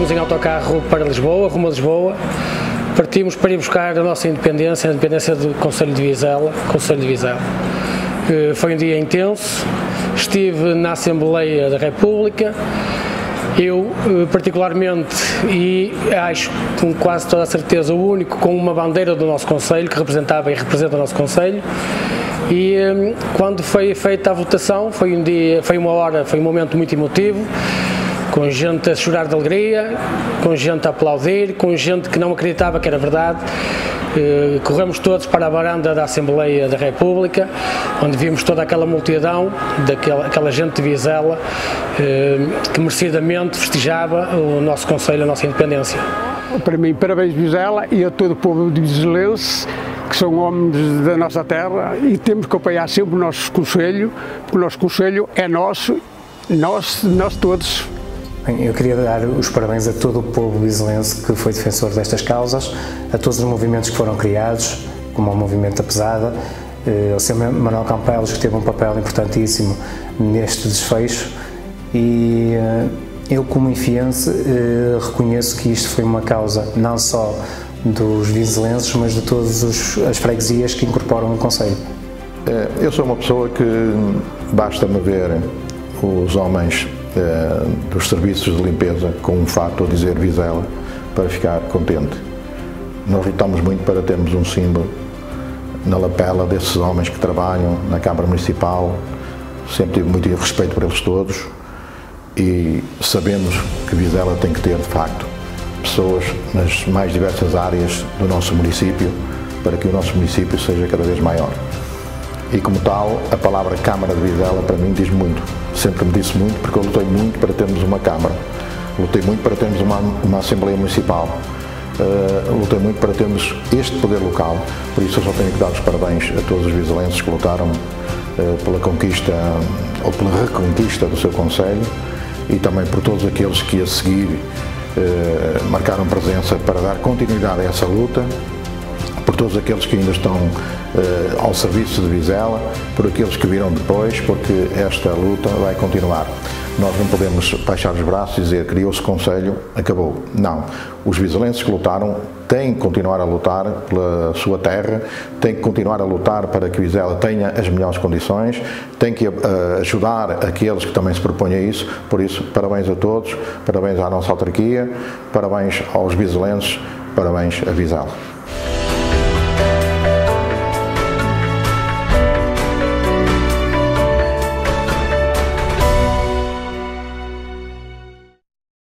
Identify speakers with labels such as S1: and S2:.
S1: íamos em autocarro para Lisboa, rumo a Lisboa. Partimos para ir buscar a nossa independência, a independência do Concelho de Vizela. Foi um dia intenso. Estive na Assembleia da República. Eu, particularmente, e acho com quase toda a certeza o único com uma bandeira do nosso Concelho, que representava e representa o nosso Concelho. E quando foi feita a votação, foi um momento muito emotivo, com gente a chorar de alegria, com gente a aplaudir, com gente que não acreditava que era verdade. Corremos todos para a varanda da Assembleia da República, onde vimos toda aquela multidão, aquela gente de Vizela, que merecidamente festejava o nosso Concelho, a nossa independência.
S2: Para mim, parabéns Vizela e a todo o povo de vizelense, que são homens da nossa terra, e temos que apoiar sempre o nosso Concelho, porque o nosso Concelho é nosso, nós todos.
S3: Eu queria dar os parabéns a todo o povo vizelense que foi defensor destas causas, a todos os movimentos que foram criados, como o Movimento da Pesada, ao Sr. Manuel Campelos, que teve um papel importantíssimo neste desfecho, e eu, como enfiense, reconheço que isto foi uma causa não só dos vizelenses, mas de todas as freguesias que incorporam o Concelho.
S4: Eu sou uma pessoa que basta-me ver os homens dos serviços de limpeza com um fato a dizer Vizela para ficar contente. Nós lutamos muito para termos um símbolo na lapela desses homens que trabalham na Câmara Municipal. Sempre tive muito respeito por eles todos e sabemos que Vizela tem que ter, de facto, pessoas nas mais diversas áreas do nosso município para que o nosso município seja cada vez maior. E como tal, a palavra Câmara de Vizela para mim diz muito. Sempre me disse muito porque eu lutei muito para termos uma Câmara. Lutei muito para termos uma Assembleia Municipal. Lutei muito para termos este poder local. Por isso eu só tenho que dar os parabéns a todos os vizelenses que lutaram pela conquista ou pela reconquista do seu Concelho e também por todos aqueles que a seguir marcaram presença para dar continuidade a essa luta, por todos aqueles que ainda estão ao serviço de Vizela, por aqueles que virão depois, porque esta luta vai continuar. Nós não podemos baixar os braços e dizer que criou-se Concelho, acabou. Não. Os vizelenses que lutaram têm que continuar a lutar pela sua terra, têm que continuar a lutar para que Vizela tenha as melhores condições, têm que ajudar aqueles que também se propõem a isso. Por isso, parabéns a todos, parabéns à nossa autarquia, parabéns aos vizelenses, parabéns a Vizela.